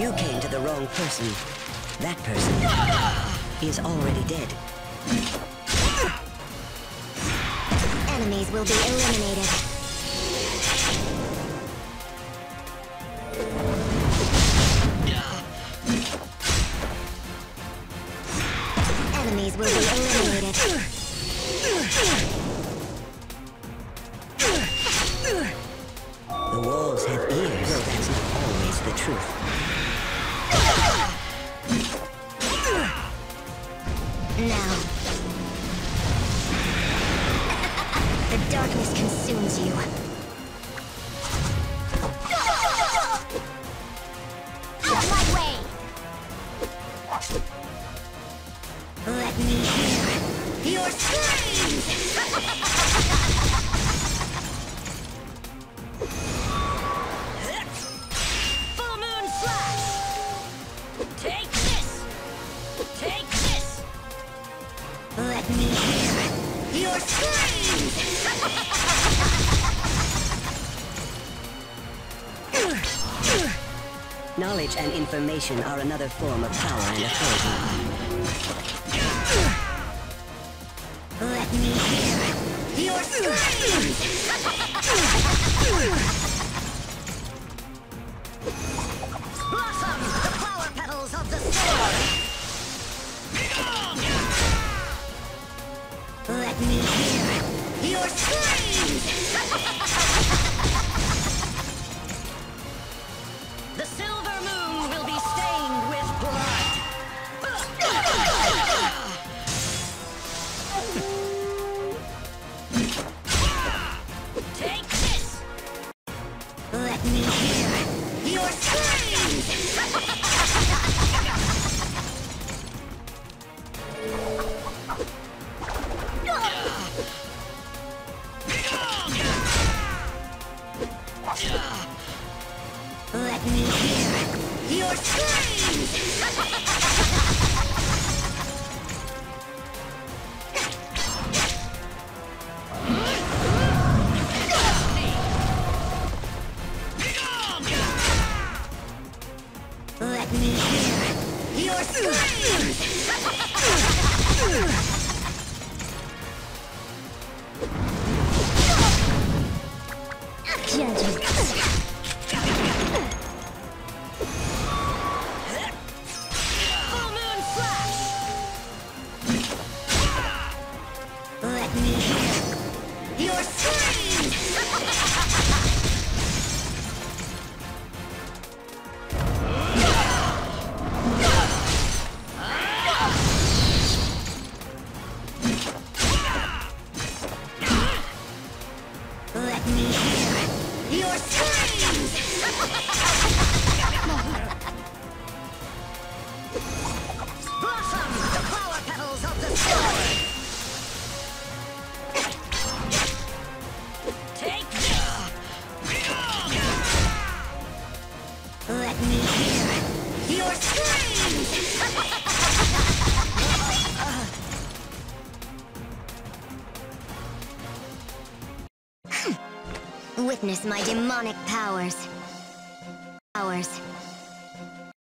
You came to the wrong person. That person is already dead. Enemies will be eliminated. Enemies will be eliminated. The walls have ears, though that's not always the truth. Now. The darkness consumes you. Out of my way! Let me hear your screams! Full moon slash! Take this! Take this! Let me hear your screams! Knowledge and information are another form of power and authority. Let me hear your screams! Blossom, the flower petals of the sword! Let me hear your screams! The silver moon will be stained with blood! Take this! Let me hear your screams! Let me hear your screams! Let me hear your screams! Judgment. Full moon flash! Let me hear your screams! Let me hear your screams! Blossom, the flower petals of the sword! Take this! Let me hear your screams! Witness my demonic powers.